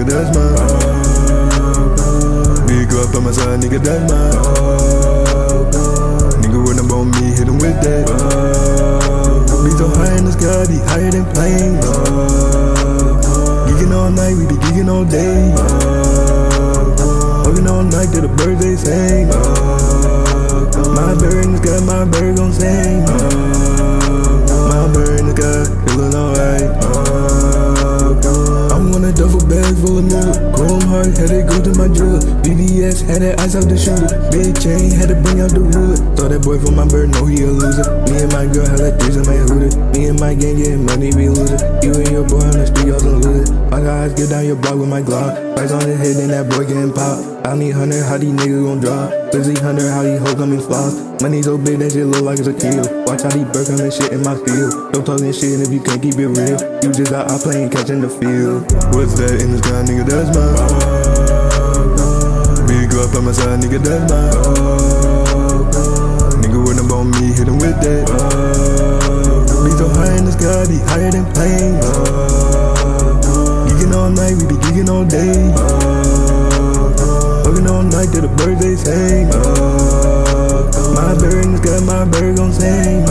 nigga, that's mine. Big up on my side, nigga, that's mine. Nigga run up on me, hit him with that. Be so high in the sky, be higher than planes. Geeking all night, we be geeking all day. Hugging all night till the birds they sing. My bird in the sky, my bird gon' sing. My bird in the sky, feeling alright. I'm on a duffel bag full of music. Chrome heart, had it go to my jeweler. BBS, had that ice out the shooter. Big chain, had to bring out the ruler. Saw that boy from my bird, know he a loser. Me and my girl had like threesome, ain't hooter. Me and my gang getting money, we loser. You and your boy on the street, y'all some loser. My guys get down your block with my Glock. Price on his head, then that boy getting popped. I need 100, how these niggas gon' drop? 100, how these hoes coming floss? Money so big, that shit look like it's a kill. Watch how these birds coming shit in my field. Don't talking shit if you can't keep it real. You just got out playing catch in the field. What's that in the sky, nigga, that's mine. Big up on my side, nigga, that's mine. Nigga run up on me, hit him with that. Be so high in the sky, be higher than planes. Geeking all night, we be geeking all day. Hugging all night till the birds they sing. My bird in the sky, my bird gon' sing.